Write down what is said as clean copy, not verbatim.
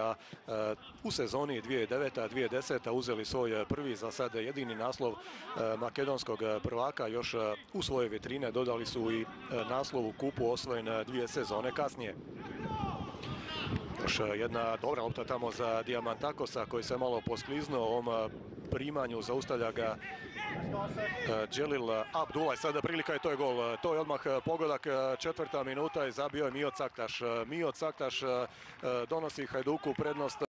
da u sezoni 2009-2010 uzeli svoj prvi, za sad jedini naslov makedonskog prvaka. Još u svoje vitrine dodali su i naslov u kupu osvojen 2 sezone kasnije. Još jedna dobra lopta tamo za Diamantakosa koji se malo poskliznuo ovom primanju, zaustavlja ga Dželil Abdulaj. Sada prilika i to je gol. To je odmah pogodak, 4. minuta i zabio je Mijo Caktaš. Mijo Caktaš donosi Hajduku prednost.